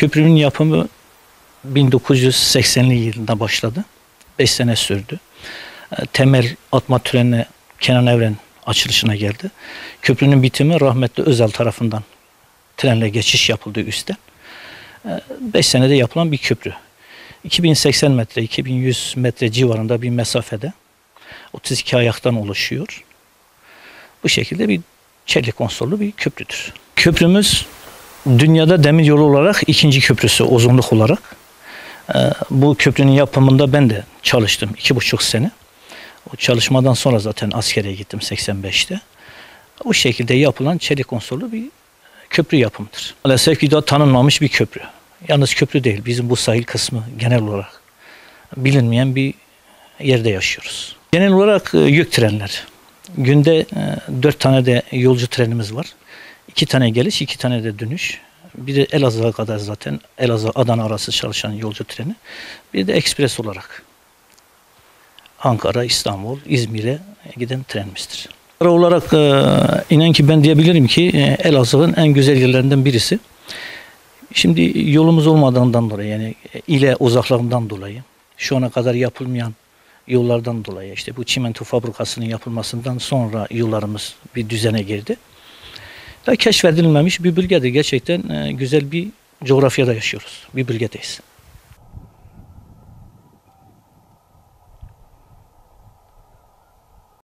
Köprünün yapımı 1980'li yılında başladı. 5 sene sürdü. Temel atma törenine Kenan Evren açılışına geldi. Köprünün bitimi rahmetli Özal tarafından trenle geçiş yapıldı üstten. 5 senede yapılan bir köprü. 2080 metre, 2100 metre civarında bir mesafede 32 ayaktan oluşuyor. Bu şekilde bir çelik konsollu bir köprüdür. Köprümüz dünyada demiryolu olarak ikinci köprüsü uzunluk olarak. Bu köprünün yapımında ben de çalıştım 2,5 sene. O çalışmadan sonra zaten askere gittim 85'te. O şekilde yapılan çelik konsollu bir köprü yapımıdır. Maalesef ki daha tanınmamış bir köprü. Yalnız köprü değil, bizim bu sahil kısmı genel olarak bilinmeyen bir yerde yaşıyoruz. Genel olarak yük trenler. Günde 4 tane de yolcu trenimiz var. 2 tane geliş, 2 tane de dönüş. Bir de Elazığ'a kadar zaten Elazığ-Adana arası çalışan yolcu treni. Bir de ekspres olarak Ankara, İstanbul, İzmir'e giden trenimizdir. Olarak inan ki ben diyebilirim ki Elazığ'ın en güzel yerlerinden birisi. Şimdi yolumuz olmadığından dolayı, yani ile uzaklığından dolayı, şu ana kadar yapılmayan yollardan dolayı, işte bu çimento fabrikasının yapılmasından sonra yollarımız bir düzene girdi. Daha keşfedilmemiş bir bölgede, gerçekten güzel bir coğrafyada yaşıyoruz, bir bölgedeyiz.